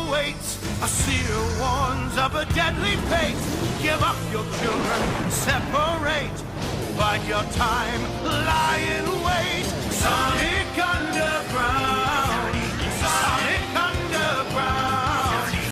awaits. A seer warns of a deadly fate. Give up your children, separate. Bide your time, lie in wait. Sonic